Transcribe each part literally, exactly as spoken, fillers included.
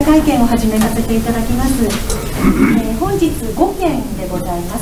会見を始めさせていただきます。えー、本日ごけんでございます。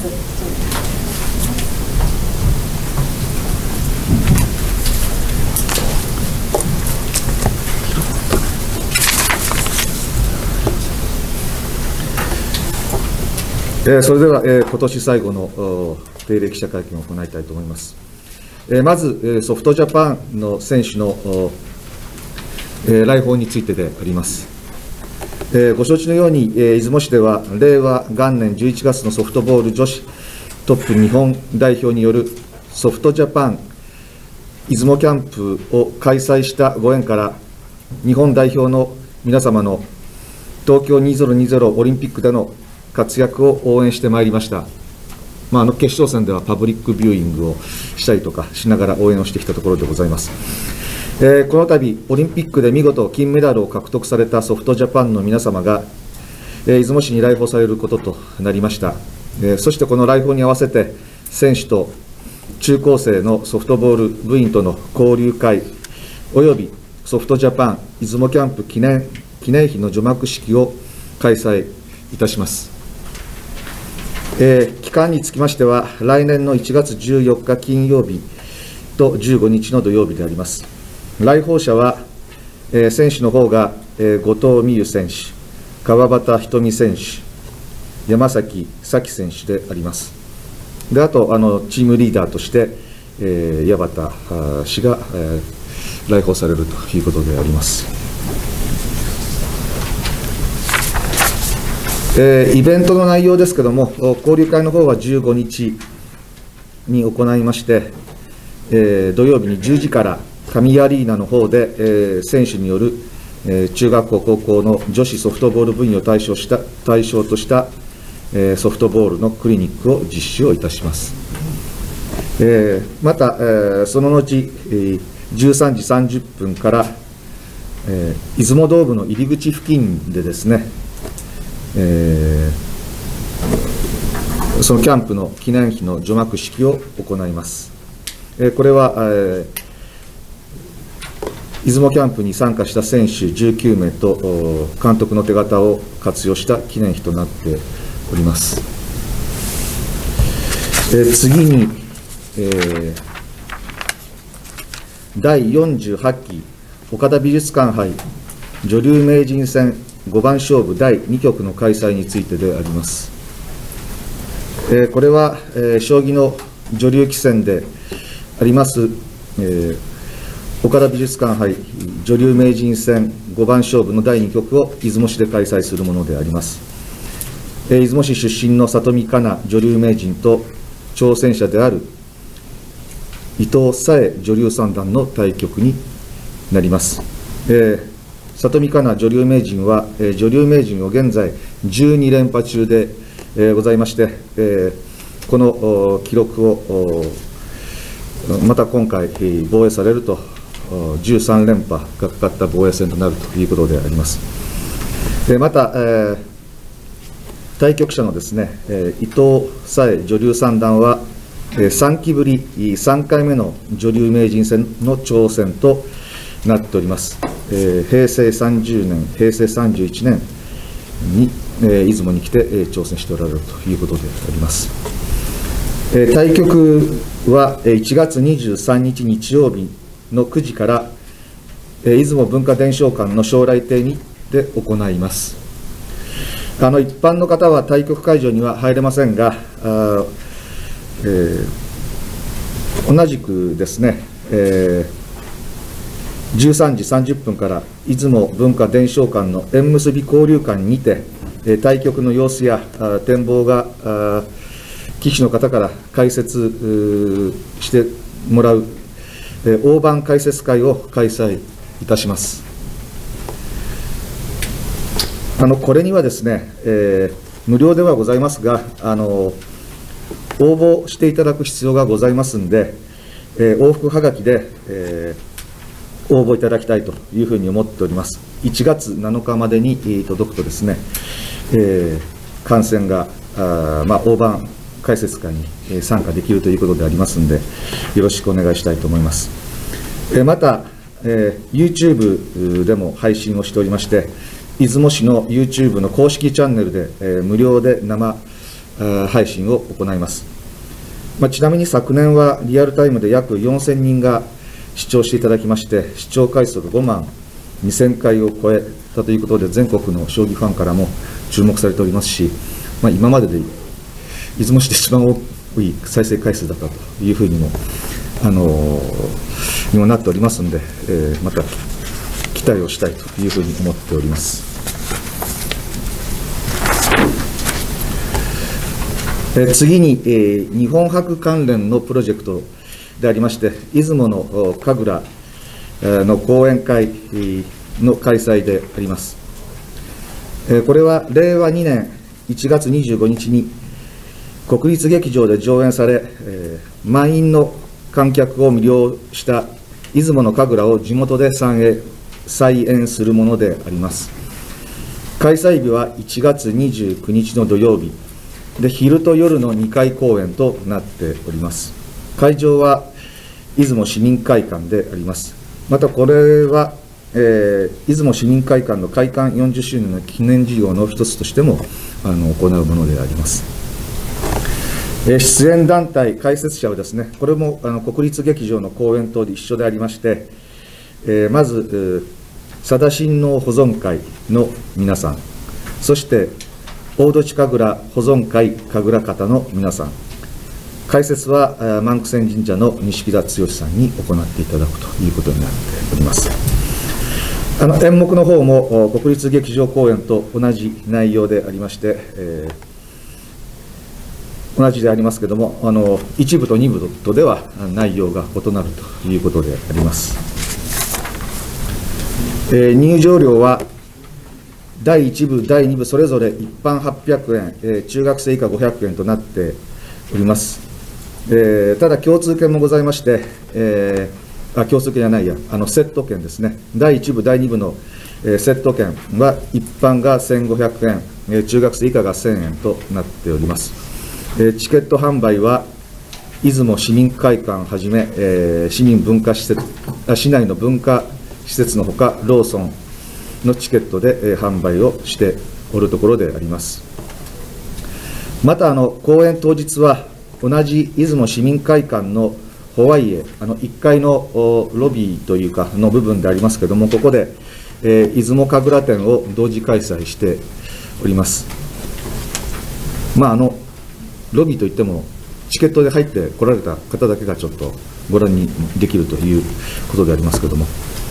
えー、それでは、えー、今年最後の定例記者会見を行いたいと思います。えー、まず、えー、ソフトジャパンの選手の、えー、来訪についてであります。えー、ご承知のように、えー、出雲市では令和元年じゅういちがつのソフトボール女子トップ日本代表によるソフトジャパン出雲キャンプを開催したご縁から、日本代表の皆様の東京にせんにじゅうオリンピックでの活躍を応援してまいりました。まあ、あの決勝戦ではパブリックビューイングをしたりとかしながら応援をしてきたところでございます。えー、この度、オリンピックで見事金メダルを獲得されたソフトジャパンの皆様が、えー、出雲市に来訪されることとなりました。えー、そしてこの来訪に合わせて、選手と中高生のソフトボール部員との交流会、およびソフトジャパン出雲キャンプ記念記念碑の除幕式を開催いたします。えー、期間につきましては、来年のいちがつじゅうよっか金曜日とじゅうごにちの土曜日であります。来訪者は、えー、選手の方が、えー、後藤美優選手、川端瞳選手、山崎咲選手であります。であとあの、チームリーダーとして、えー、矢端氏が、えー、来訪されるということであります。えー、イベントの内容ですけれども、交流会の方はじゅうごにちに行いまして、えー、土曜日にじゅうじから上アリーナの方で、えー、選手による、えー、中学校、高校の女子ソフトボール部員を対象した対象とした、えー、ソフトボールのクリニックを実施をいたします。えー、また、えー、その後、えー、じゅうさんじさんじゅっぷんから、えー、出雲ドームの入り口付近でですね、えー、そのキャンプの記念碑の除幕式を行います。えー、これは、えー、出雲キャンプに参加した選手じゅうきゅうめいと監督の手形を活用した記念碑となっております。えー、次に、えー、だいよんじゅうはちき岡田美術館杯女流名人戦ごばん勝負だいにきょくの開催についてであります。えー、これは、えー、将棋の女流棋戦であります、えー、岡田美術館杯女流名人戦ごばん勝負のだいにきょくを出雲市で開催するものであります。えー、出雲市出身の里見香奈女流名人と挑戦者である伊藤沙恵女流三段の対局になります。えー里見香奈女流名人は、えー、女流名人を現在じゅうにれんぱ中で、えー、ございまして、えー、この記録をまた今回防衛されるとじゅうさんれんぱがかかった防衛戦となるということであります。でまた、えー、対局者のですね、えー、伊藤沙恵女流三段は、えー、さんきぶりさんかいめの女流名人戦の挑戦となっております。えー、へいせいさんじゅうねん、へいせいさんじゅういちねんに、えー、出雲に来て、えー、挑戦しておられるということであります。えー、対局はいちがつにじゅうさんにち日曜日のくじから、えー、出雲文化伝承館の将来亭にて行います。あの一般の方は対局会場には入れませんが、あ、えー、同じくですね、えーじゅうさんじさんじゅっぷんから出雲文化伝承館の縁結び交流館にて、対局の様子や展望が棋士の方から解説してもらう大盤解説会を開催いたします。あのこれにはですね、えー、無料ではございますが、あの応募していただく必要がございますんで、えー、往復はがきで、えー応募いただきたいというふうに思っております。いちがつなのかまでに届くとですね、えー、観戦が、あまあ、大盤解説会に参加できるということでありますので、よろしくお願いしたいと思います。えー、また、えー、YouTube でも配信をしておりまして、 出雲市の YouTube の公式チャンネルで、えー、無料で生配信を行います。まあ、ちなみに昨年はリアルタイムで約よんせんにんが視聴していただきまして、視聴回数がごまんにせんかいを超えたということで、全国の将棋ファンからも注目されておりますし、まあ、今までで出雲市で一番多い再生回数だったというふうにも、あのー、にもなっておりますので、えー、また期待をしたいというふうに思っております。えー、次に、えー、日本博関連のプロジェクトでありまして、出雲の神楽の講演会の開催であります。これはれいわにねんいちがつにじゅうごにちに国立劇場で上演され、満員の観客を魅了した出雲の神楽を地元で再演するものであります。開催日はいちがつにじゅうくにちの土曜日で、昼と夜のにかい公演となっております。会場は出雲市民会館であります。またこれは、えー、出雲市民会館の開館よんじゅっしゅうねんの記念事業の一つとしてもあの行うものであります。えー、出演団体、解説者はですね、これもあの国立劇場の公演と一緒でありまして、えー、まず、佐田親王保存会の皆さん、そして大栃神楽保存会神楽方の皆さん、解説は万九千神社の錦田剛さんに行っていただくということになっております。あの演目の方も国立劇場公演と同じ内容でありまして、えー、同じでありますけれども、あのいちぶとにぶとでは内容が異なるということであります。えー、入場料はだいいちぶ、だいにぶそれぞれ一般はっぴゃくえん、えー、中学生以下ごひゃくえんとなっております。えー、ただ共通券もございまして、えー、あ共通券じゃないや、あのセット券ですね、だいいちぶ、だいにぶの、えー、セット券は一般がせんごひゃくえん、えー、中学生以下がせんえんとなっております。えー、チケット販売は出雲市民会館はじめ、えー、市民文化施設あ、市内の文化施設のほか、ローソンのチケットで、えー、販売をしておるところであります。またあの公演当日は同じ出雲市民会館のホワイエ、あのいっかいのロビーというかの部分でありますけれども、ここで、えー、出雲神楽展を同時開催しております。まあ、あのロビーといっても、チケットで入って来られた方だけがちょっとご覧にできるということでありますけれども、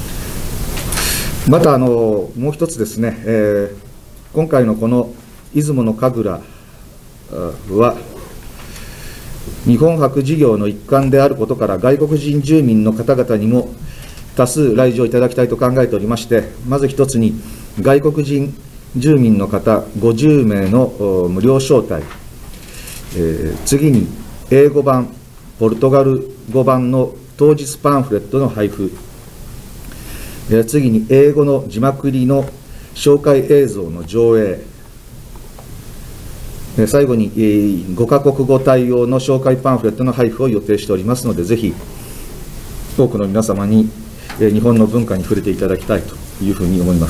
またあのもう一つですね、えー、今回のこの出雲の神楽は、日本博事業の一環であることから、外国人住民の方々にも多数来場いただきたいと考えておりまして、まず一つに、外国人住民の方ごじゅうめいの無料招待、えー、次に英語版、ポルトガル語版の当日パンフレットの配布、えー、次に英語の字幕入りの紹介映像の上映、最後にごかこくご対応の紹介パンフレットの配布を予定しておりますので、ぜひ多くの皆様に日本の文化に触れていただきたいというふうに思います。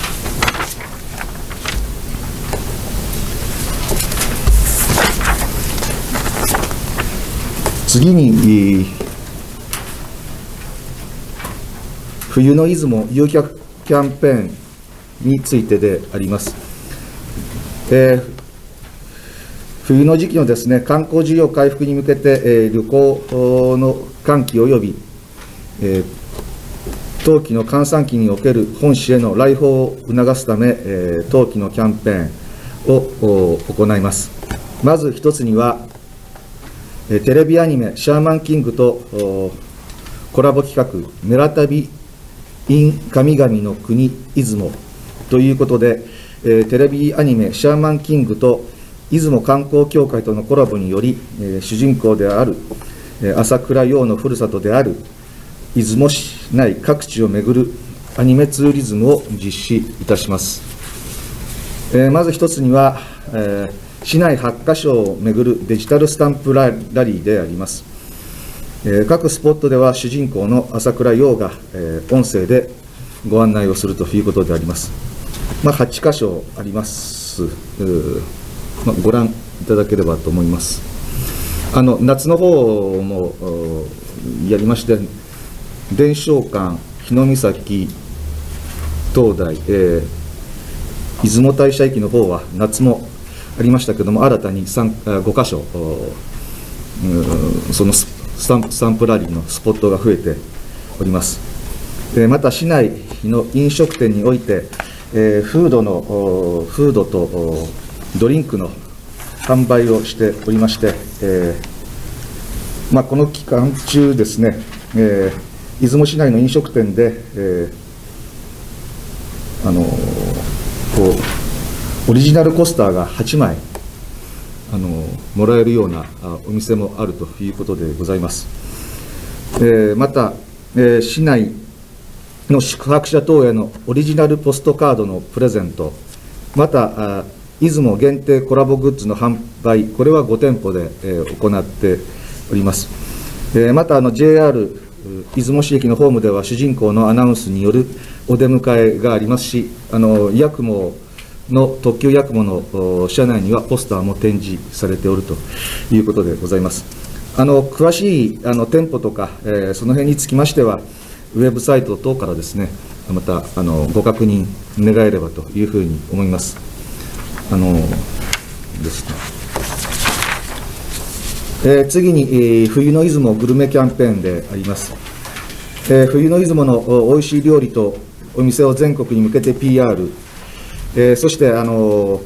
次に、冬の出雲誘客キャンペーンについてであります。えー冬の時期のですね、観光需要回復に向けて、えー、旅行の喚起及び、えー、冬季の閑散期における本市への来訪を促すため、えー、冬季のキャンペーンを行います。まず一つには、えー、テレビアニメ、シャーマンキングとコラボ企画、メラ旅 in 神々の国出雲ということで、えー、テレビアニメ、シャーマンキングと出雲観光協会とのコラボにより、えー、主人公である、えー、朝倉陽のふるさとである出雲市内各地を巡るアニメツーリズムを実施いたします。えー、まず一つには、えー、市内はちかしょを巡るデジタルスタンプラリーであります。えー、各スポットでは主人公の朝倉陽が、えー、音声でご案内をするということであります。 まあ、はちかしょあります、まあ、ご覧いただければと思います。あの夏の方もやりまして、伝承館、日野岬、東大、えー、出雲大社駅の方は夏もありましたけども、新たにごかしょ、そのスタンプ、スタンプラリーのスポットが増えております。また市内の飲食店において、えー、フードのフードとドリンクの販売をしておりまして、えーまあ、この期間中ですね、えー、出雲市内の飲食店で、えー、あのこうオリジナルコスターがはちまいあのもらえるようなお店もあるということでございます。えー、また、えー、市内の宿泊者等へのオリジナルポストカードのプレゼント、また出雲限定コラボグッズの販売、これはごてんぽで、えー、行っております。えー、またあの ジェイアール 出雲市駅のホームでは主人公のアナウンスによるお出迎えがありますし、あのヤクモの特急ヤクモの車内にはポスターも展示されておるということでございます。あの詳しいあの店舗とか、えー、その辺につきましてはウェブサイト等からですね、またあのご確認願えればというふうに思います。あのですねえー、次に、えー、冬の出雲グルメキャンペーンであります。えー、冬の出雲のおいしい料理とお店を全国に向けて ピーアール、えー、そして、あのー、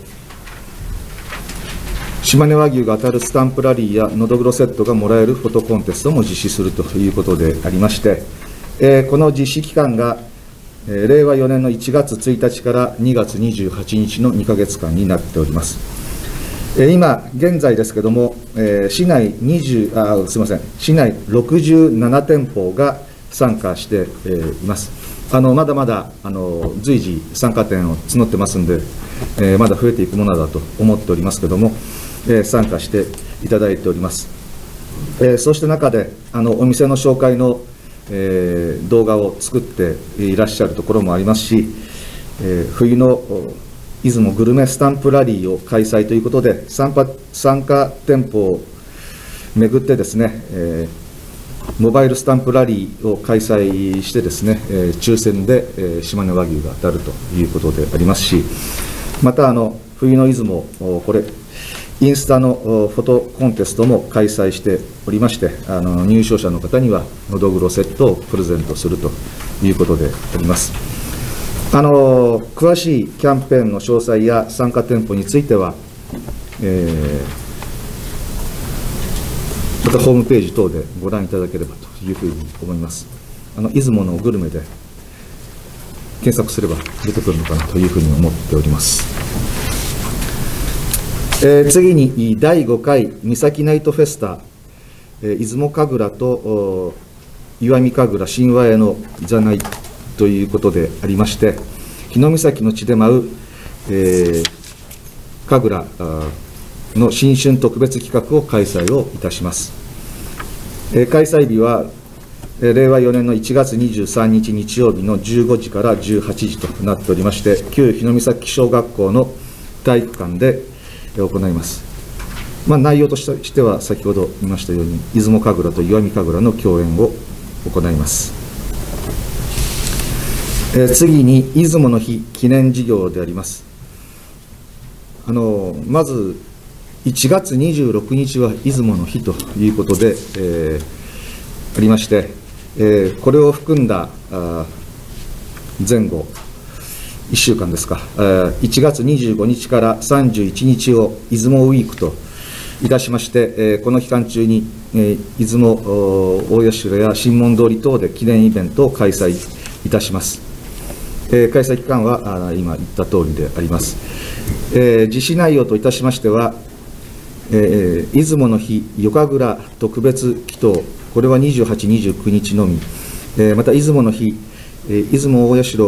島根和牛が当たるスタンプラリーやのどぐろセットがもらえるフォトコンテストも実施するということでありまして、えー、この実施期間が、えー、れいわよねんのいちがつついたちからにがつにじゅうはちにちのにかげつかんになっております。えー、今現在ですけれども、えー、市内にじゅうあすみません市内ろくじゅうななてんぽが参加して、えー、います。あのまだまだあの随時参加店を募ってますんで、えー、まだ増えていくものだと思っておりますけれども、えー、参加していただいております。えー、そうした中であのお店の紹介のえー、動画を作っていらっしゃるところもありますし、えー、冬の出雲グルメスタンプラリーを開催ということで、参加、参加店舗を巡ってですね、えー、モバイルスタンプラリーを開催してですね、えー、抽選で、えー、島根和牛が当たるということでありますし、またあの冬の出雲、これ、インスタのフォトコンテストも開催しておりまして、あの入賞者の方にはのどぐろセットをプレゼントするということであります。あの詳しいキャンペーンの詳細や参加店舗については、えー、またホームページ等でご覧いただければというふうに思います。あの出雲のグルメで検索すれば出てくるのかなというふうに思っております。えー、次にだいごかい三崎ナイトフェスタ、えー、出雲神楽と石見神楽神話へのいざないということでありまして、日野岬の地で舞う、えー、神楽の新春特別企画を開催をいたします。えー、開催日はれいわよねんのいちがつにじゅうさんにち日曜日のじゅうごじからじゅうはちじとなっておりまして、旧日野岬小学校の体育館で行います。まあ、内容としては先ほど言いましたように、出雲神楽と石見神楽の共演を行います。えー、次に出雲の日記念事業であります。あのまずいちがつにじゅうろくにちは出雲の日ということで、えー、ありまして、えー、これを含んだあ前後いっしゅうかんですか、いちがつにじゅうごにちからさんじゅういちにちを出雲ウィークといたしまして、この期間中に出雲大社や神門通り等で記念イベントを開催いたします。開催期間は今言った通りであります。実施内容といたしましては、出雲の日夜神楽特別祈祷、これはにじゅうはち、にじゅうくにちのみ、また出雲の日出雲大社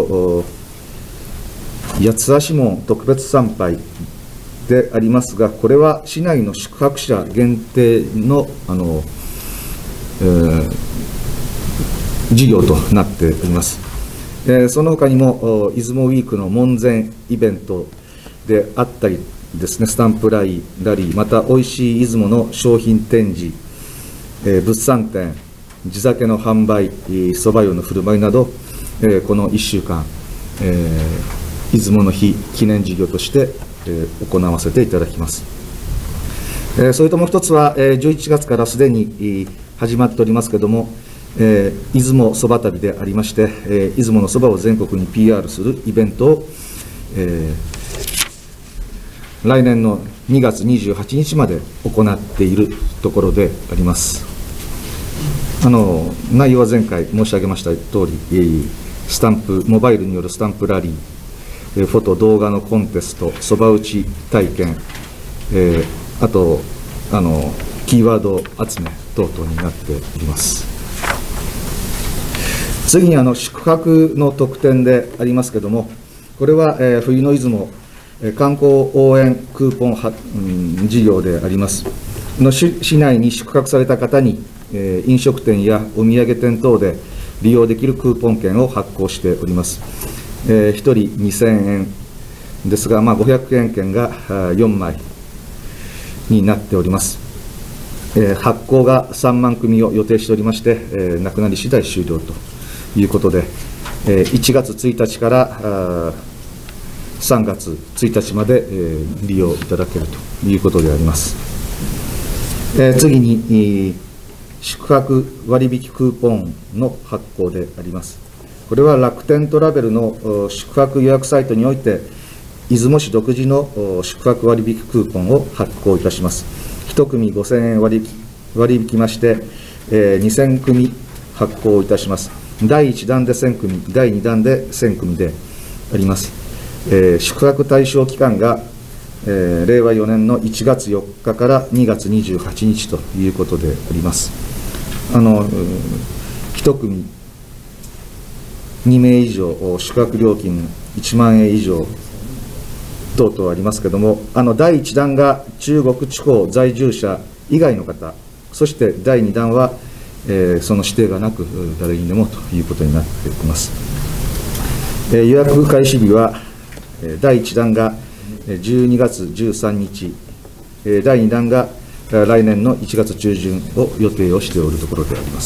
八つ足門特別参拝でありますが、これは市内の宿泊者限定の、あの、えー、事業となっております。 えー、その他にも、出雲ウィークの門前イベントであったりですね、スタンプラリー、ラリーまた、おいしい出雲の商品展示、えー、物産展、地酒の販売、そば湯の振る舞いなど、えー、このいっしゅうかん、えー、出雲の日記念事業として、えー、行わせていただきます。えー、それともう一つは、えー、じゅういちがつからすでに始まっておりますけれども、えー、出雲そば旅でありまして、えー、出雲のそばを全国に ピーアール するイベントを、えー、来年のにがつにじゅうはちにちまで行っているところであります。あの内容は前回申し上げました通り、スタンプ、モバイルによるスタンプラリー、フォト、動画のコンテスト、そば打ち体験、えーあとあのキーワード集め等々になっております。次にあの宿泊の特典でありますけれども、これは、えー、冬の出雲観光応援クーポンは、うん、事業であります。の 市, 市内に宿泊された方に、えー、飲食店やお土産店等で利用できるクーポン券を発行しております。えー、ひとりにせんえんですが、まあ、ごひゃくえん券がよんまいになっております。えー、発行がさんまんくみを予定しておりまして、えー、なくなり次第終了ということで、えー、いちがつついたちからさんがつついたちまで、えー、利用いただけるということであります。えー、次に、えー、宿泊割引クーポンの発行であります。これは楽天トラベルの宿泊予約サイトにおいて、出雲市独自の宿泊割引クーポンを発行いたします。いち組ごせんえん割引、割引きまして、えー、にせんくみ発行いたします。だいいちだんでせんくみ、だいにだんでせんくみであります。えー、宿泊対象期間が、えー、れいわよねんのいちがつよっかからにがつにじゅうはちにちということであります。あのいち組にめい以上、宿泊料金いちまんえん以上等々ありますけれども、あのだいいちだんが中国地方在住者以外の方、そしてだいにだんは、えー、その指定がなく、誰にでもということになっています。えー、予約開始日は、えー、だいいちだんがじゅうにがつじゅうさんにち、えー、だいにだんが来年のいちがつちゅうじゅんを予定をしておるところであります。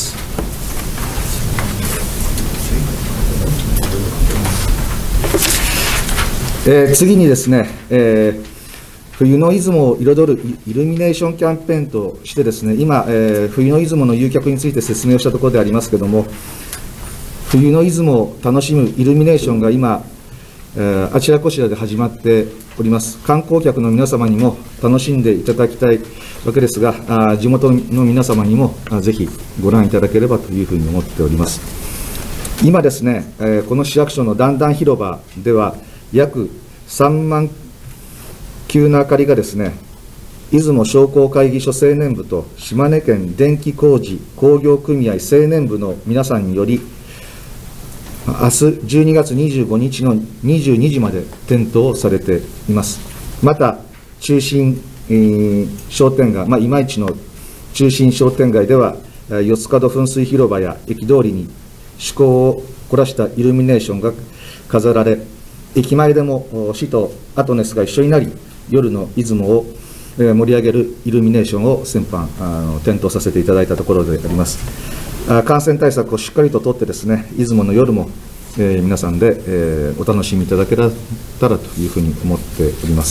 えー、次にですね、えー、冬の出雲を彩るイルミネーションキャンペーンとしてですね、今、えー、冬の出雲の誘客について説明をしたところでありますけれども、冬の出雲を楽しむイルミネーションが今、えー、あちらこちらで始まっております。観光客の皆様にも楽しんでいただきたいわけですが、あ地元の皆様にもあぜひご覧いただければというふうに思っております。今ですね、えー、この市役所の段々広場では、約さんまんきゅうの明かりがですね、出雲商工会議所青年部と島根県電気工事工業組合青年部の皆さんにより、明日じゅうにがつにじゅうごにちのにじゅうにじまで点灯されています。また、中心、えー、商店街、まあ、いまいちの中心商店街では、四つ角噴水広場や駅通りに趣向を凝らしたイルミネーションが飾られ、駅前でも市とアトネスが一緒になり、夜の出雲を盛り上げるイルミネーションを先般あの点灯させていただいたところであります。感染対策をしっかりととってですね、出雲の夜も、えー、皆さんで、えー、お楽しみいただけたらというふうに思っております。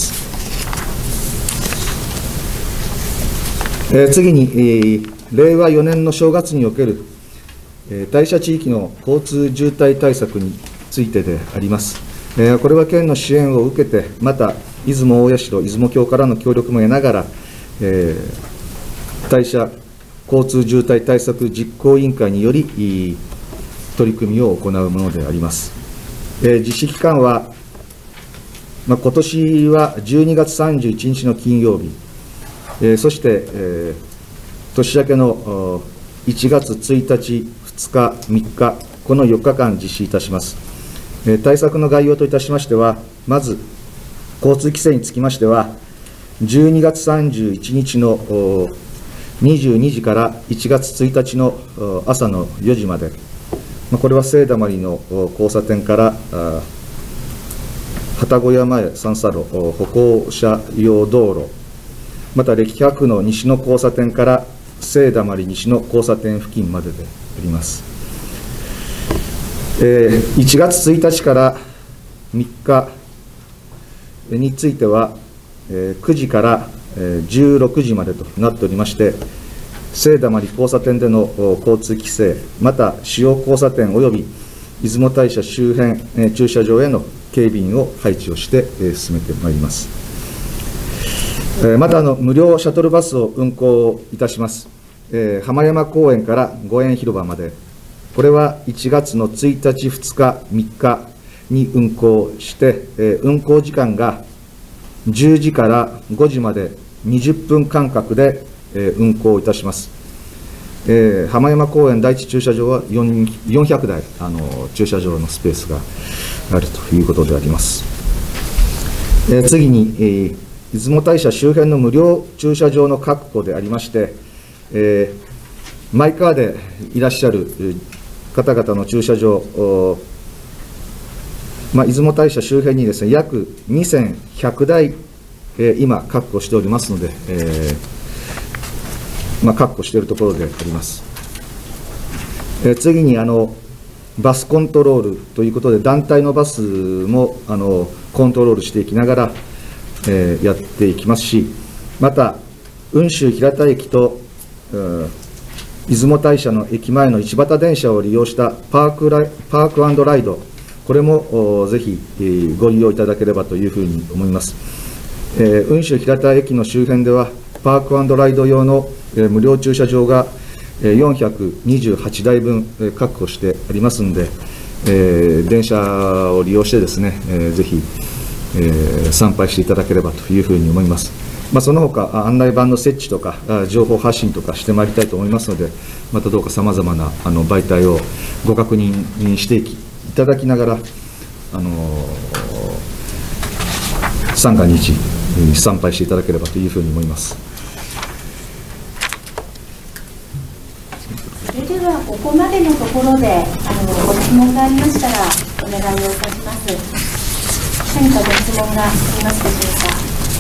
えー、次に、えー、れいわよねんの正月における、えー、大社地域の交通渋滞対策についてであります。えー、これは県の支援を受けて、また出雲大社、出雲峡からの協力も得ながら、えー、大社交通渋滞対策実行委員会により取り組みを行うものであります。えー、実施期間は、まあ、今年はじゅうにがつさんじゅういちにちの金曜日、えー、そして、えー、年明けのいちがつついたち、ふつか、みっか、このよっかかん実施いたします。えー、対策の概要といたしましては、まず、交通規制につきましては、じゅうにがつさんじゅういちにちのにじゅうにじからいちがつついたちの朝のよじまで、 これは聖だまりの交差点から旅籠屋前三叉路歩行者用道路、また歴百の西の交差点から聖だまり西の交差点付近までであります。えー、いちがつついたちからみっかについては、えー、くじからじゅうろくじまでとなっておりまして、聖だまり交差点での交通規制、また主要交差点および出雲大社周辺、えー、駐車場への警備員を配置をして、えー、進めてまいります。えー、またあの無料シャトルバスを運行いたします。えー、浜山公園から御苑広場まで、これはいちがつのついたち、ふつか、みっかに運行して、えー、運行時間がじゅうじからごじまでにじゅっぷん間隔で、えー、運行いたします。えー、浜山公園第一駐車場はよんひゃくだいあの駐車場のスペースがあるということであります。えー、次に、えー、出雲大社周辺の無料駐車場の確保でありまして、えー、マイカーでいらっしゃる方々の駐車場、まあ、出雲大社周辺にですね、約にせんひゃくだい、えー、今、確保しておりますので、えーまあ、確保しているところであります。えー、次にあの、バスコントロールということで、団体のバスもあのコントロールしていきながら、えー、やっていきますし、また、雲州平田駅と、出雲大社の駅前の一畑電車を利用したパークライ、パーク&ライド、これもぜひご利用いただければというふうに思います。えー、雲州平田駅の周辺では、パーク&ライド用の無料駐車場がよんひゃくにじゅうはちだいぶん確保してありますので、えー、電車を利用してですね、えー、ぜひ、えー、参拝していただければというふうに思います。まあ、その他案内板の設置とか情報発信とかしてまいりたいと思いますので、またどうかさまざまなあの媒体をご確認していただきながら、あの三が日参拝していただければというふうに思います。 それではここまでのところであのご質問がありましたらお願いをいたします。何かご質問がありますでしょうか。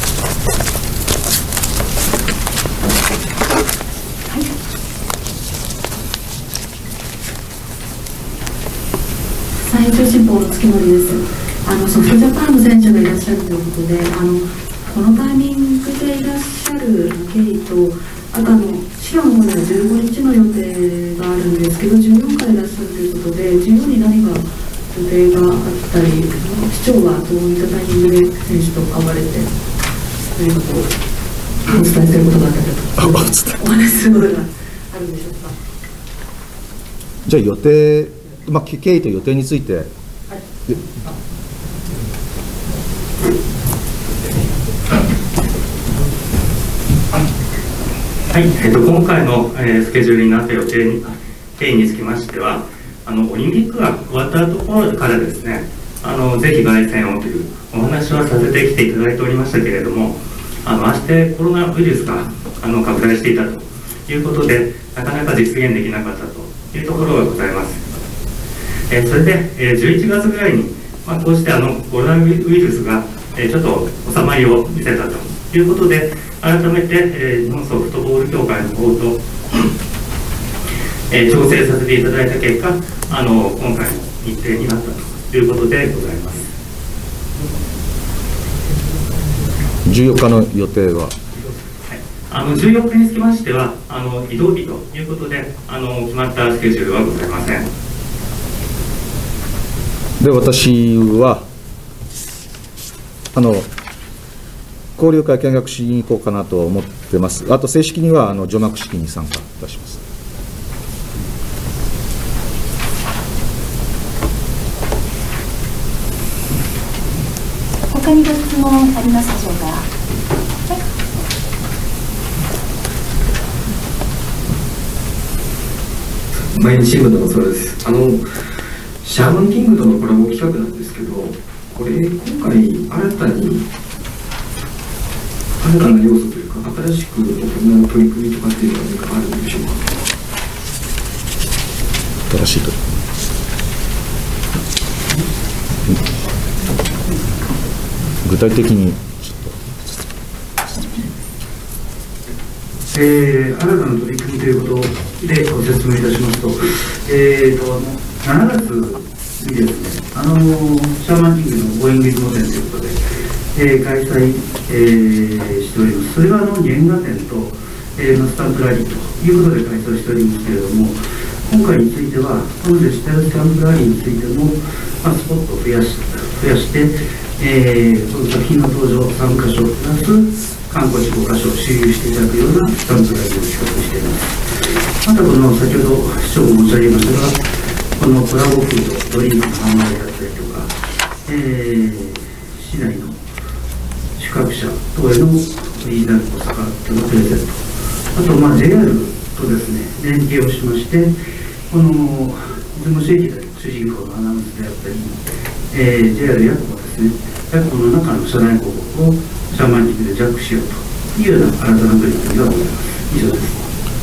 最中新報の月森です。あのソフトジャパンの選手がいらっしゃるということで、あのこのタイミングでいらっしゃる経緯と、あとあの市の方ではじゅうごにちの予定があるんですけど、じゅうよっかいいらっしゃるということで、じゅうよっかに何か予定があったり、市長はどういったタイミングで選手と会われて、何かこうお伝えすることがあったりとか、お話しすることがあるんでしょうか。 じゃあ予定、まあ、経緯と予定について、はい、 はい、えー、と今回の、えー、スケジュールになった予定に経緯につきましては、あのオリンピックが終わったところからですね、あのぜひ凱旋をというお話はさせてきていただいておりましたけれども、あのましてコロナウイルスがあの拡大していたということで、なかなか実現できなかったというところがございます。えー、それで、えー、じゅういちがつぐらいに、まあ、こうしてあのコロナウイルスが、えー、ちょっと収まりを見せたということで、改めて、えー、日本ソフトボール協会の方と、えー、調整させていただいた結果、あの今回の日程になったということでございます。 じゅうよっかの予定は、はい、 あのじゅうよっかにつきましては、あの移動日ということで、あの決まったスケジュールはございません。 で、私はあの交流会見学しに行こうかなと思ってます。あと正式にはあの除幕式に参加いたします。 他にご質問ありますでしょうか。はい、 毎日新聞のおそれです。あのシャーマンキングとのコラボ企画なんですけど、これ今回新たに新たな要素というか、新しく行う取り組みとかっていうのは何かあるんでしょうか。 新しい取り組み具体的にえー、新たな取り組みということでご説明いたしますと、えー、としちがつにですね、あのシャーマンキングのゴーイングイズモ展ということで、えー、開催、えー、しております。それはあの原画展と、えー、スタンプラリーということで開催しておりますけれども、今回については、このデジタルスタンプラリーについても、まあ、スポットを増やし増やして、えー、その作品の登場さんかしょプラス観光地ごかしょ周遊していただくようなスタンプラリーを企画しています。またこの先ほど市長も申し上げましたが、このコラボフード、ドリンクの販売だったりとか、えー、市内の宿泊者等へのオリジナルポストカードのプレゼント、あと、まあ、ジェイアール とですね、連携をしまして、この出雲市駅で主人公のアナウンスであったり、えー、ジェイアール ヤクコですね、ヤクコの中の車内広告をシャーマンキングでジャックしようというような新たな取り組みがございます。以上です。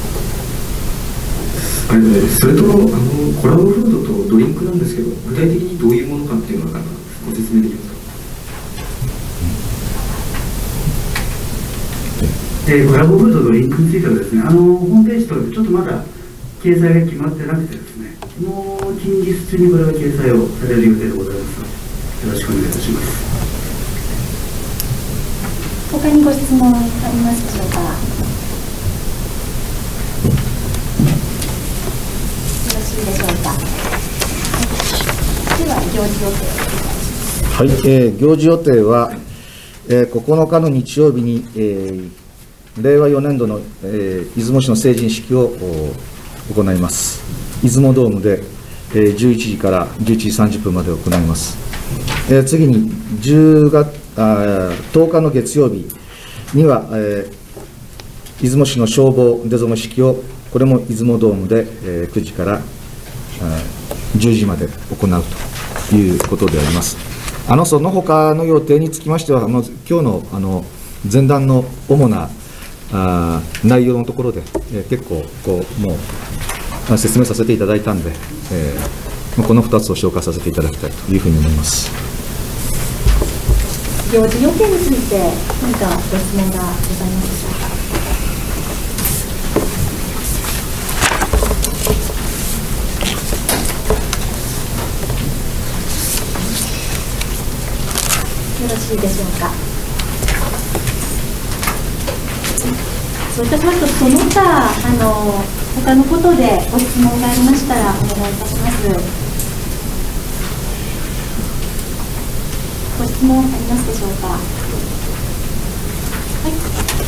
ありがとうございます。それとあのコラボフードとドリンクなんですけど、具体的にどういうものかっていうのはなんかご説明できますか？ えー、コラボフードドリンクについてはですね、あのホームページ等でちょっとまだ掲載が決まってなくてですね、もう近日中にこれは掲載をされる予定でございます。よろしくお願いいたします。 他にご質問ありますでしょうか。よろしいでしょうか。では行事予定をお願いします。 はい、えー、行事予定は、えー、ここのかの日曜日に、えー、れいわよねんどの、えー、出雲市の成人式を行います。出雲ドームで、えー、じゅういちじからじゅういちじさんじゅっぷんまで行います。えー、次にじゅうがつあとおかの月曜日には、えー、出雲市の消防出初式を、これも出雲ドームで、えー、くじからじゅうじまで行うということであります。あのその他の予定につきましては、あの今日のあの前段の主なあ内容のところで、えー、結構こうもう説明させていただいたんで、えー、このふたつを紹介させていただきたいというふうに思います。 行事予定について何かご質問がございますでしょうか。よろしいでしょうか。そういたしますと、その他あの他のことでご質問がありましたらお願いいたします。ご質問ありますでしょうか。はい。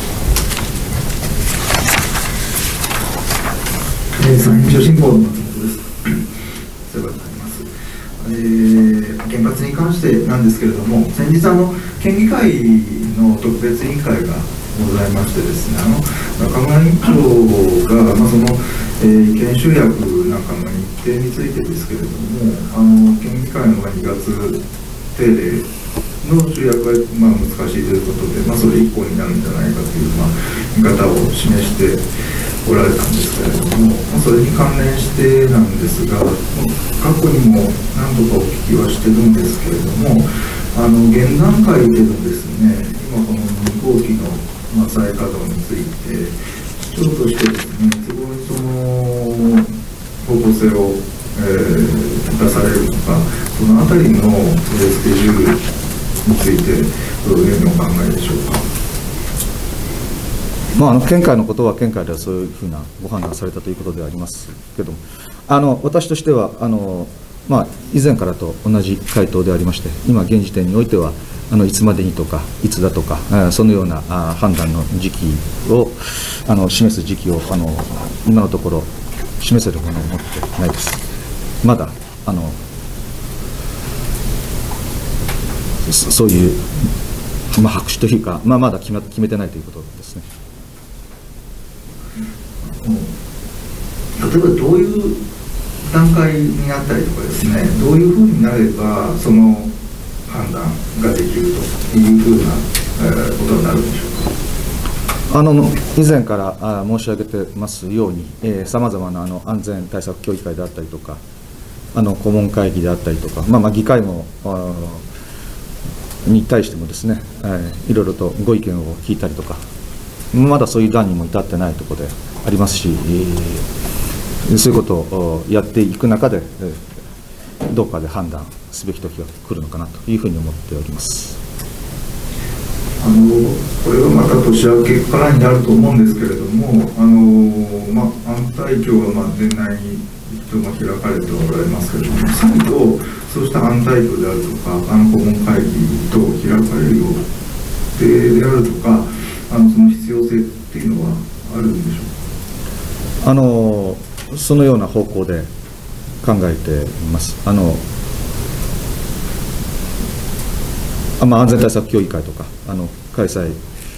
えー、山陰女進行の松本です。お世話になります。えー、原発に関してなんですけれども、先日あの県議会の特別委員会がございましてですね、あの中村委員長が、まあ、その、えー、意見集約なんかの日程についてですけれども、あの県議会のにがつ定例の集約が、まあ、難しいということで、まあ、それ以降になるんじゃないかという、まあ、見方を示しておられたんですけれども、まあ、それに関連してなんですが、過去にも何度かお聞きはしてるんですけれども、あの現段階でのですね、今このにごうきの、まあ、再稼働について、市長としてですね、都合にその方向性を、えー、出されるのか、そのあたりのスケジュールについて、どういうふうにお考えでしょうか。 まあ、あの県会のことは県会ではそういうふうなご判断されたということでありますけども、あの私としてはあの、まあ、以前からと同じ回答でありまして、今、現時点においては、あのいつまでにとか、いつだとか、そのようなあ判断の時期をあの示す時期をあの今のところ示せるものを持ってないです。まだあのそそういう、まあ、白紙というか、まあ、まだ決め、決めてないということですね。 例えばどういう段階になったりとかですね、どういうふうになればその判断ができるというふうな、えー、ことになるんでしょうか。 あの以前からあ申し上げてますように、さまざまなあの安全対策協議会であったりとか、 あの顧問会議であったりとか、まあ、まあ議会もに対してもですね、えー、いろいろとご意見を聞いたりとか、まだそういう段にも至ってないところでありますし、えー、そういうことをやっていく中で、えー、どうかで判断すべき時が来るのかなというふうに思っております。 あのこれはまた年明けからになると思うんですけれども、あのまあ、安泰協はまあ年内に一度開かれておられますけれども、再度、そうした安泰協であるとか、あの顧問会議と開かれる予定であるとか、あのその必要性っていうのはあるんでしょうか。 あのそのような方向で考えています。あのあまあ、安全対策協議会とかあの開催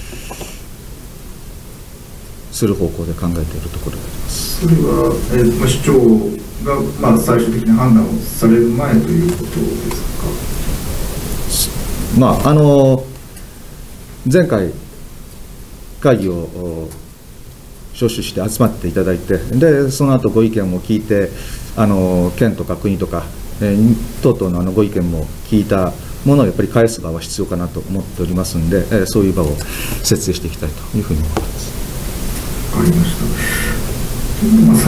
する方向で考えているところであります。 それは、えーまあ、市長が、まあ、最終的に判断をされる前ということですか。 まあ、あの前回会議を招集して集まっていただいて、でその後ご意見も聞いて、あの県とか国とか、えー、等々のあのご意見も聞いたものをやっぱり返す場は必要かなと思っておりますので、えー、そういう場を設営していきたいというふうに思っています。 わかりました。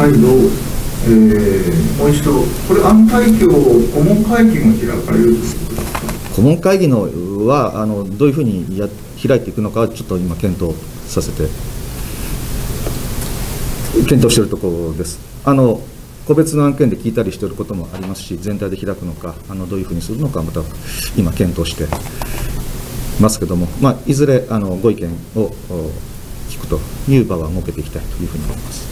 再度、えー、もう一度、これ、安泰協顧問会議も開かれるということですか。 顧問会議のはあのどういうふうにや開いていくのかはちょっと今検討させて検討しているところです。あの個別の案件で聞いたりしていることもありますし、全体で開くのか、あのどういうふうにするのか、また今、検討してますけども、まあ、いずれあのご意見を聞くという場は設けていきたいというふうに思います。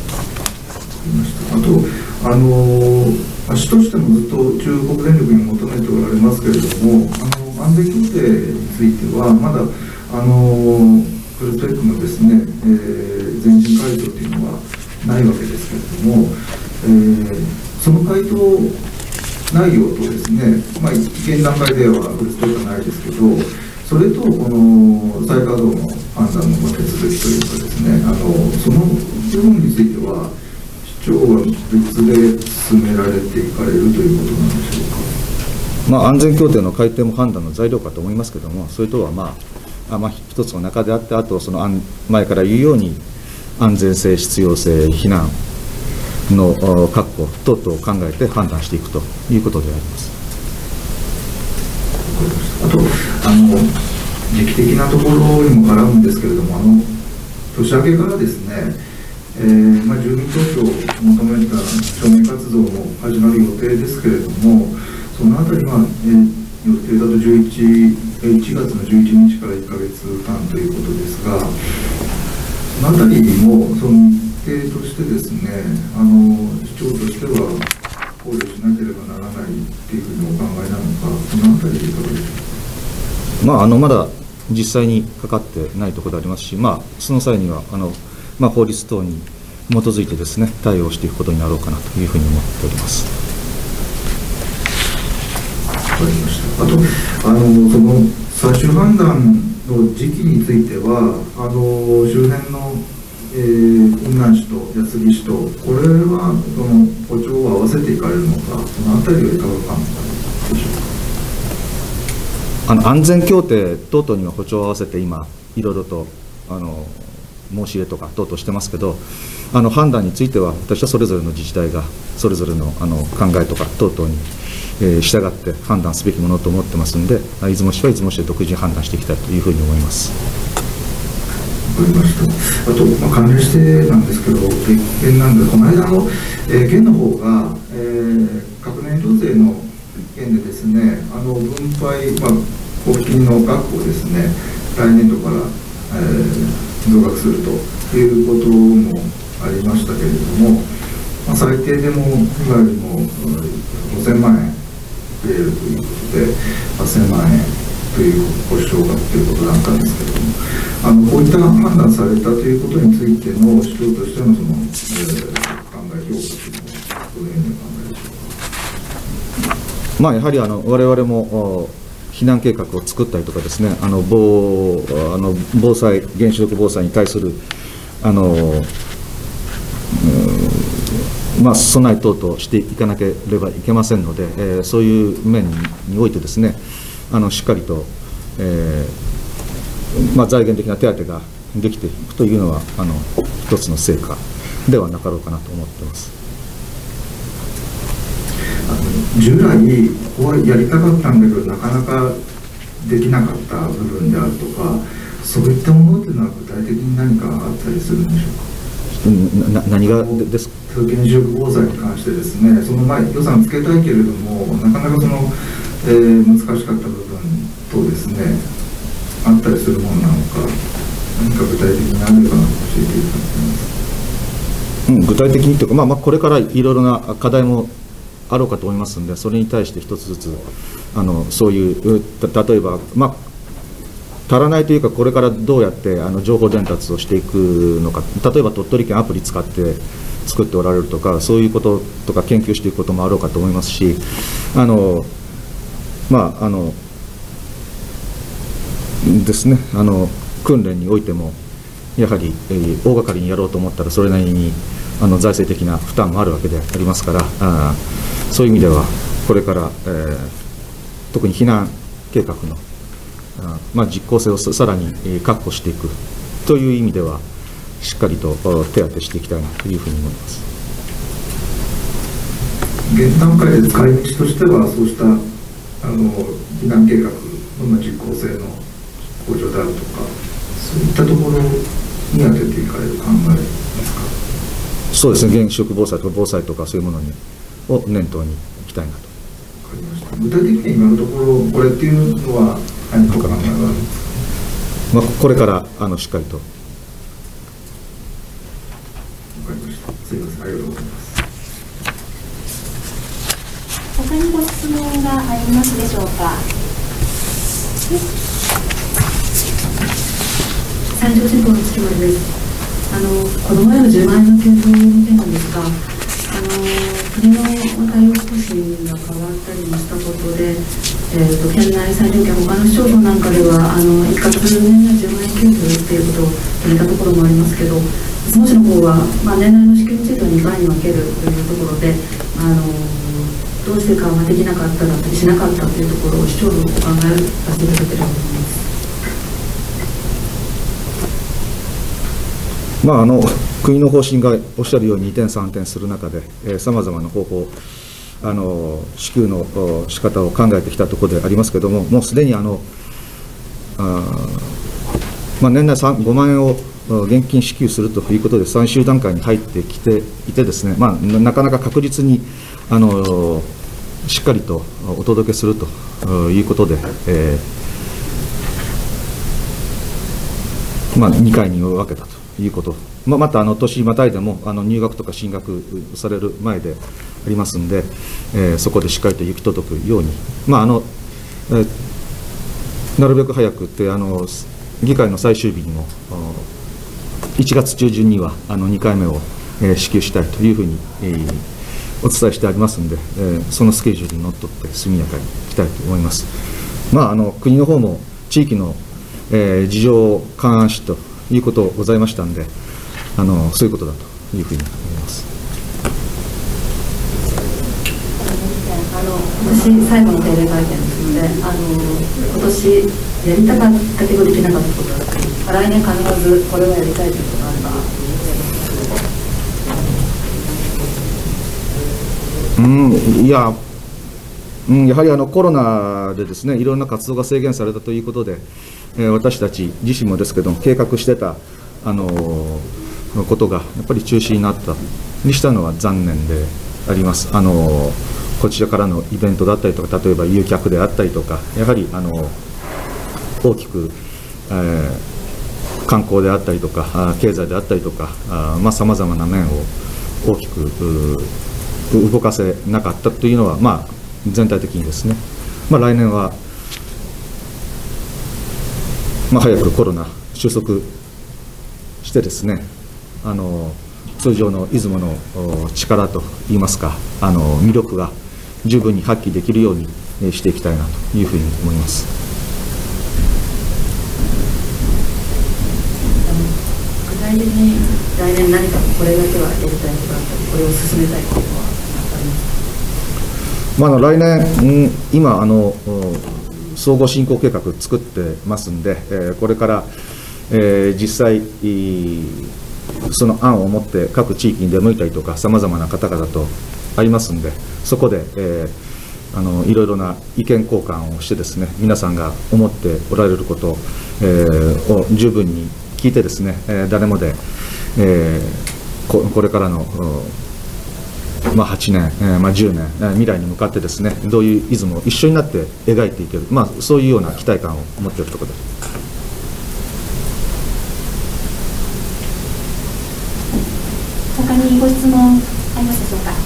あと、あの市としてもずっと中国電力に求めておられますけれども、あの安全協定については、まだあのプルスペックのですね、えー、前進回答というのはないわけですけれども、えー、その回答内容とですね、まあ、現段階ではプルスペックはないですけど、それとこの再稼働の判断の手続きというかですね、あのその部分については、市長は別で進められていかれるということなんでしょうか。 まあ、安全協定の改定も判断の材料かと思いますけれども、それとは、まあ、あまあ、一つの中であって、あとその前から言うように、安全性、必要性、避難の確保等々を考えて判断していくということであります。 あと、あの時期的なところにも絡むんですけれども、あの年明けからですね、えーまあ、住民投票を求めた署名活動も始まる予定ですけれども、そのあたりは、えー、予定だとじゅういち、いちがつのじゅういちにちからいっかげつかんということですが、そのあたりもその日程としてですね、あの市長としては考慮しなければならないというふうにお考えなのか、そのあたりでいかがでしょうか。 まあ、あのまだ実際にかかってないところでありますし、まあ、その際にはあの、まあ、法律等に基づいてですね、対応していくことになろうかなというふうに思っております。 わかりました。あと、あのその最終判断の時期については、あの周辺の、えー、雲南市と安来市と、これはその歩調を合わせていかれるのか、そのあたりはいかがかでしょうか。 あの安全協定等々には歩調を合わせて今、いろいろとあの申し入れとか等々してますけど、あの判断については、私はそれぞれの自治体がそれぞれのあの考えとか等々に、えー、従って判断すべきものと思ってますので、出雲市は出雲市で独自に判断していきたいというふうに思います。 わかりました。あと、まあ、関連してなんですけど、別件なんで、この間の、えー、県の方が、えー、核燃料税の件でですね、あの分配、まあ、交付金の額をですね、来年度から、えー、増額するということもありましたけれども、まあ、最低でも今よりもごせんまんえん増えるということで、はっせんまんえんという保証額ということだったんですけれども、あのこういった判断されたということについての市長としてのその、えー、考え、評価というのは、どのようにお考えでしょうか。 まあ、やはりあの我々も避難計画を作ったりとかですね、あの 防, あの防災、原子力防災に対するあのまあ、備え等々していかなければいけませんので、えー、そういう面においてですね、あのしっかりと、えーまあ、財源的な手当ができていくというのは、あの一つの成果ではなかろうかなと思っています。 従来、ここはやりたかったんだけど、なかなかできなかった部分であるとか、そういったものというのは、具体的に何かあったりするんでしょうか。 な何がですか。 原子力防災に関してですね、その前、予算つけたいけれども、なかなかその、えー、難しかった部分とですね、あったりするものなのか、何か具体的にあれば教えていただきます。 うん、具体的にというか、まあ、まあこれからいろいろな課題もあろうかと思いますので、それに対して一つずつ、あのそういう、例えば、まあ、足らないというか、これからどうやってあの情報伝達をしていくのか、例えば鳥取県アプリ使って作っておられるとか、そういうこととか研究していくこともあろうかと思いますし、あのまああのですね、あの訓練においても、やはり、えー、大掛かりにやろうと思ったら、それなりにあの財政的な負担もあるわけでありますから、あそういう意味では、これから、えー、特に避難計画のまあ、実効性をさらに確保していくという意味では、しっかりと手当てしていきたいなというふうに思います。 現段階で使い道としては、そうしたあの避難計画の実効性の向上であるとか、そういったところに当てていかれる考えですか。 そうですね、原子力防災とか防災とか、そういうものにを念頭にいきたいなと。 分かりました。具体的に今のところ、これっていうのは、何か考えがあるんですか。 まあ、これからあのしっかりと。 わかりました。すみません、ありがとうございます。 他にご質問がありますでしょうか。 西条新報の月丸です。あの子どもへのじゅうまんえんの給付の件なんですが、あの国の対応方針が変わったりもしたことで、えー、と県内、西条県、他の市町村なんかでは、あの一括年内じゅうまんえん給付ということを決めたところもありますけど、出雲市の方は、まあ、年内の支給についてはにかいに分けるというところで、あのどうして緩和できなかっただったりしなかったというところを市長のお考えさせていただければと思います。 まあ、あの国の方針がおっしゃるようににてんさんてんする中で、さまざまな方法、あの支給の仕方を考えてきたところでありますけれども、もうすでにあのあ、まあ、年内ごまんえんを現金支給するということで、最終段階に入ってきていてですね、まあ、なかなか確実にあのしっかりとお届けするということで、えーまあ、にかいに分けたということ、まあ、またあの年またいでもあの入学とか進学される前でありますんで、えー、そこでしっかりと行き届くように、まああのえー、なるべく早くってあの議会の最終日にもいちがつ中旬にはあのにかいめを、えー、支給したいというふうに、えー、お伝えしてありますので、えー、そのスケジュールにのっとって速やかにいきたいと思います。まあ、あの国の方も地域の、えー、事情を勘案しということございましたので、あのそういうことだというふうに思います。 あの私、最後の定例会見ですので、あの今年やりたかったけどできなかったことだったり、来年必ずこれをやりたいということがあれば。 うん、いや、うん、やはりあのコロナでですね、いろんな活動が制限されたということで、えー、私たち自身もですけども、計画してた、あのー、ことがやっぱり中止になったにしたのは残念であります。あのー、こちらからのイベントだったりとか、例えば誘客であったりとか、やはりあのー、大きく、えー、観光であったりとか、経済であったりとか、さまざ、まな面を大きく動かせなかったというのは、まあ、全体的にですね、まあ、来年は、まあ、早くコロナ収束してですね、あの通常の出雲の力といいますか、あの魅力が十分に発揮できるようにしていきたいなというふうに思います。 具体的に来年何かこれだけはやりたいことだったり、これを進めたいことはありますか？ まあ、あの来年、うん、今あの、総合振興計画作ってますんで、えー、これから、えー、実際、その案を持って各地域に出向いたりとか、さまざまな方々とありますんで、そこで、えー、あのいろいろな意見交換をしてですね、皆さんが思っておられること、えー、を十分に聞いてですね、えー、誰もで、えー、こ, これからの、まあ、はちねん、えーまあ、じゅうねん、えー、未来に向かってですね、どういうイズムを一緒になって描いていける、まあ、そういうような期待感を持っているところです。 他にご質問ありますでしょうか。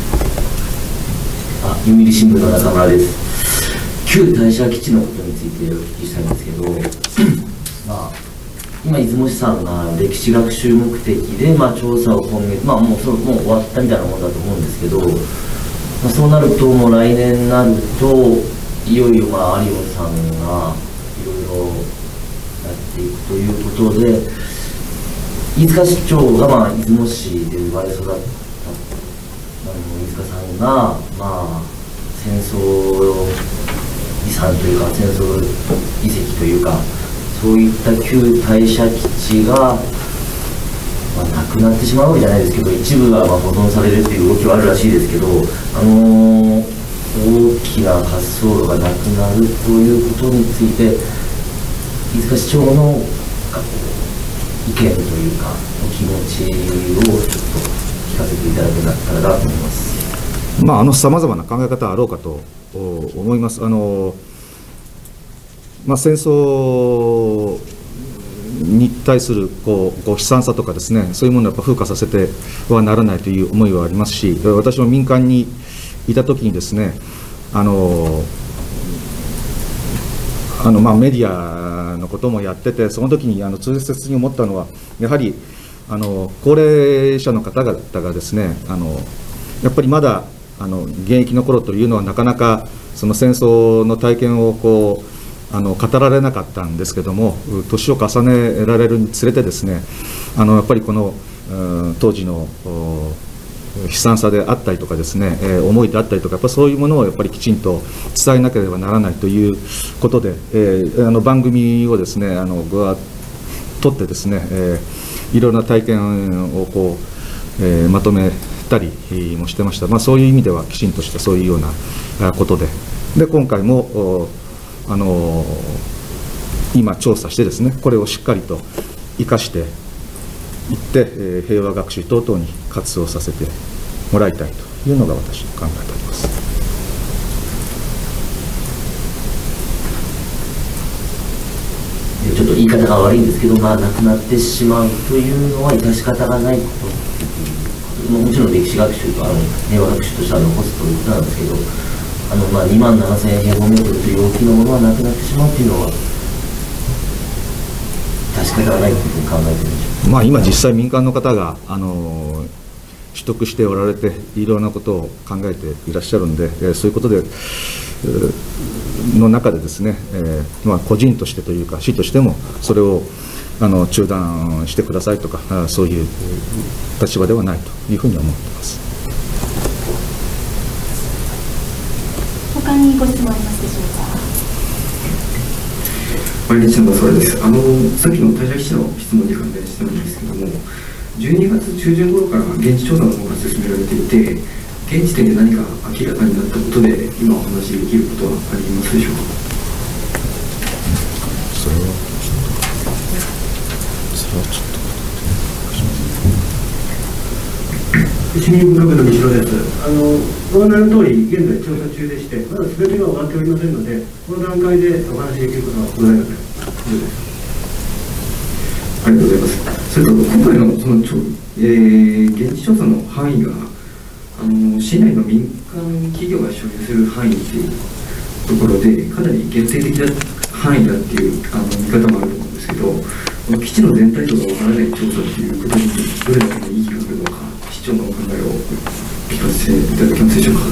あ、読売新聞の中村です。旧大社基地のことについてお聞きしたいんですけど、まあ、今、出雲市さんが歴史学習目的で、まあ、調査を今月、まあ、もうそもう終わったみたいなもんだと思うんですけど、まあ、そうなると、もう来年になると、いよいよ、まあ、有尾さんがいろいろやっていくということで、飯塚市長が、まあ、出雲市で生まれ育った、あの飯塚さんが、まあ、戦争遺産というか、戦争遺跡というか、そういった旧大社基地が、まあ、なくなってしまうわけじゃないですけど、一部がまあ保存されるという動きはあるらしいですけど、あのー、大きな滑走路がなくなるということについて、飯塚市長の意見というか、お気持ちをちょっと聞かせていただけたらなと思います。 まあ、あのさまざまな考え方あろうかと思います。あのまあ、戦争に対するこうこう悲惨さとかですね、そういうものをやっぱ風化させてはならないという思いはありますし、私も民間にいたときにですね、あのあのまあメディアのこともやってて、その時にあの痛切に思ったのは、やはりあの高齢者の方々がですね、あのやっぱりまだあの現役の頃というのはなかなかその戦争の体験をこうあの語られなかったんですけども、年を重ねられるにつれてですね、あのやっぱりこの、うん、当時の悲惨さであったりとかですね、えー、思いであったりとか、やっぱそういうものをやっぱりきちんと伝えなければならないということで、えー、あの番組をですね、あのごわ撮ってですね、えー、いろいろな体験をこう、えー、まとめたりもしてました。まあ、そういう意味ではきちんとしたそういうようなことで、で今回もあの今調査してですね、これをしっかりと生かしていって、えー、平和学習等々に活用させてもらいたいというのが私の考えております。 ちょっと言い方が悪いんですけど、まあ、なくなってしまうというのは致し方がないこともちろん歴史学習とあの平和学習としては残すということなんですけど、あのまあにまんななせん平方メートルという大きなものはなくなってしまうというのは致し方がないというふうに考えているんでしょうか。 まあ、今実際民間の方があの取得しておられていろんなことを考えていらっしゃるんで、えー、そういうことで、えー、の中でですね、えーまあ、個人としてというか市としてもそれをあの中断してくださいとか、そういう立場ではないというふうに思っています。 他にご質問ありますでしょうか。 毎日のそれです。あのさっきの大社基地の質問に関連してるんですけども、じゅうにがつ中旬頃から現地調査の方が進められていて、現時点で何か明らかになったことで今お話しできることはありますでしょうか。 それはそれはちょっと市民部の西野です。あのご案内の通り、現在調査中でして、まだ全てが終わっておりませんので、この段階でお話しできることはございません。 ありがとうございます。それと今回のその、えー、現地調査の範囲があの市内の民間企業が所有する範囲というところで、かなり限定的な範囲だっていうあの見方もあると思うんですけど、この基地の全体像がわからない調査ということにどれだけの意義があるのか、市長のお考えを聞かせていただけますでしょうか。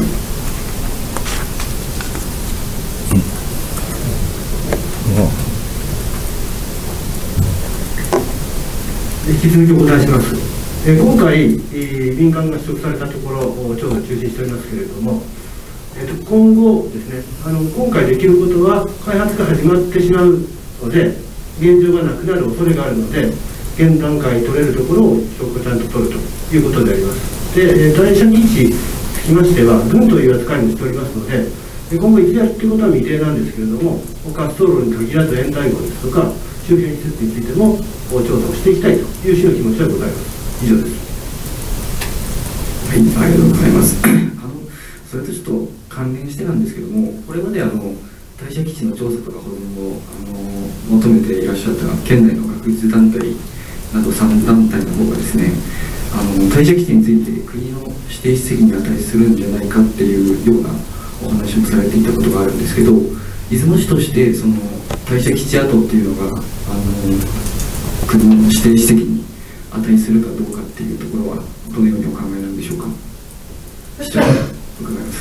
え引き続きお答えします。えー、今回、えー、民間が取得されたところを調査中心しておりますけれども、えー、と今後ですね、あの今回できることは開発が始まってしまうので、現状がなくなる恐れがあるので、現段階取れるところを証拠ちゃんと取るということであります。で、代謝基地につきましては、軍という扱いにしておりますので、今後いつやるということは未定なんですけれども、滑走路に限らず延滞号ですとか、周辺施設についても調査をしていきたいという趣の気持ちはございます。以上です。 はい、ありがとうございます。あのそれとちょっと関連してなんですけども、これまであの代謝基地の調査とか保存をあの求めていらっしゃった県内の学術団体などさん団体の方がですね、あの代謝基地について国の指定史跡に値するんじゃないかっていうようなお話もされていたことがあるんですけど、出雲市としてその代謝基地跡っていうのがあの国の指定史跡に値するかどうかっていうところはどのようにお考えなんでしょうか。市長、伺います。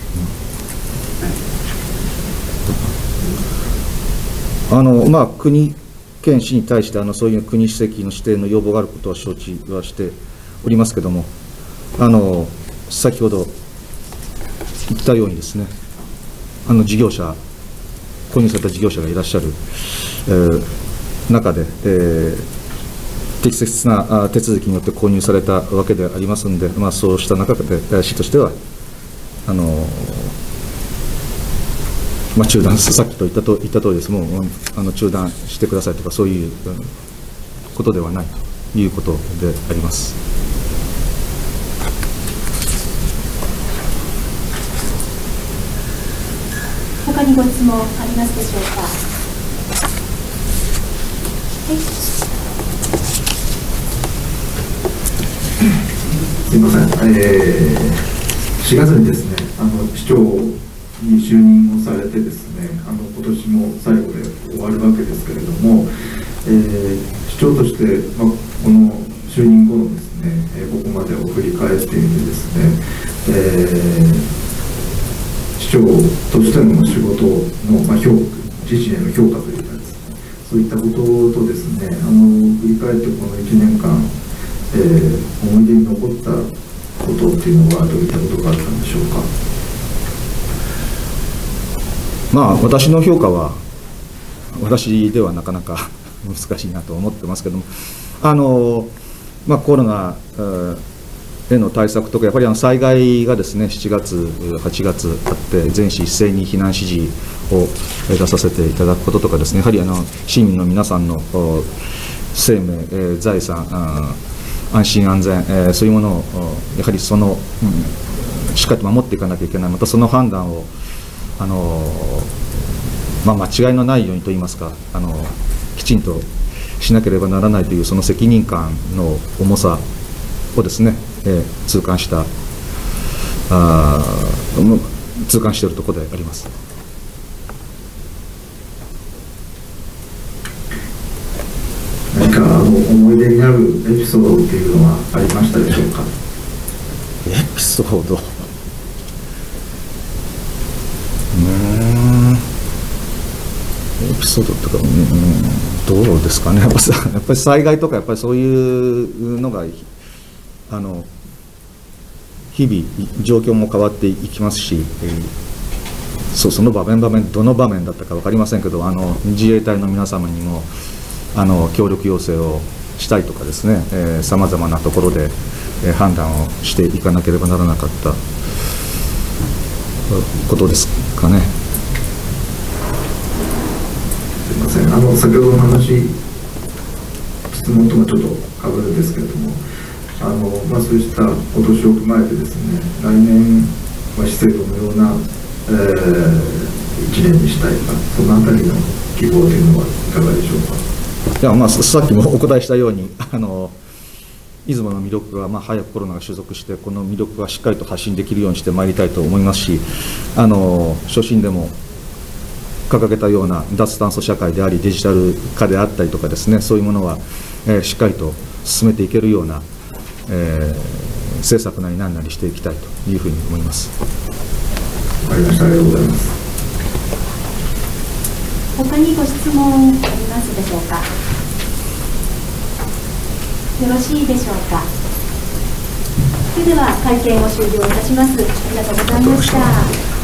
あのまあ、国、県、市に対してあのそういう国史跡の指定の要望があることは承知はしておりますけれども、あの先ほど言ったようにですね、あの事業者、購入された事業者がいらっしゃる、えー、中で、えー適切な手続きによって購入されたわけでありますので、まあ、そうした中で、市としては、あのまあ、中断、さっきと言ったと言った通りです、もうあの中断してくださいとか、そういうことではないということであります。 他にご質問ありますでしょうか。はい。 すみません、えー、しがつにですね、あの市長に就任をされてですね、あの今年も最後で終わるわけですけれども、えー、市長として、まあ、この就任後のですね、えー、ここまでを振り返っていてですね、えー、市長としての仕事の、まあ、評自身への評価というかですね、そういったこととですね、あの振り返ってこのいちねんかん、えー、思い出に残ったことっていうのはどういったことがあったんでしょうか。 まあ、私の評価は私ではなかなか難しいなと思ってますけども、あの、まあ、コロナへの対策とか、やっぱりあの災害がですねしちがつ、はちがつあって、全市一斉に避難指示を出させていただくこととかですね、やはりあの市民の皆さんの生命、財産、安心安全、えー、そういうものをやはりその、うん、しっかりと守っていかなきゃいけない、またその判断を、あのーまあ、間違いのないようにといいますか、あのー、きちんとしなければならないというその責任感の重さをですね、えー、痛感したあ痛感しているところであります。 何かあの思い出になるエピソードっていうのはありましたでしょうか。 エピソード、うーん、エピソードとか、うん、どうですかね、やっぱり、やっぱり災害とか、やっぱりそういうのが、あの日々、状況も変わっていきますし、えー、そ, その場面、場面、どの場面だったか分かりませんけど、あの自衛隊の皆様にも、あの協力要請をしたりとかですね、さまざまなところで、えー、判断をしていかなければならなかったことですかね。 すみません、あの先ほどの話、質問とはちょっとかぶるんですけれども、あのまあ、そうしたお年を踏まえてですね、来年は市政どのような、えー、いちねんにしたいか、そのあたりの希望というのはいかがでしょうか。 いや、まあ、さっきもお答えしたように、あの出雲の魅力が、まあ、早くコロナが収束して、この魅力がしっかりと発信できるようにしてまいりたいと思いますし、あの所信でも掲げたような脱炭素社会であり、デジタル化であったりとかですね、そういうものは、えー、しっかりと進めていけるような、えー、政策なり何なりしていきたいというふうに思います。 わかりました。ありがとうございます。 他にご質問ありますでしょうか。 よろしいでしょうか。それでは会見を終了いたします。ありがとうございました。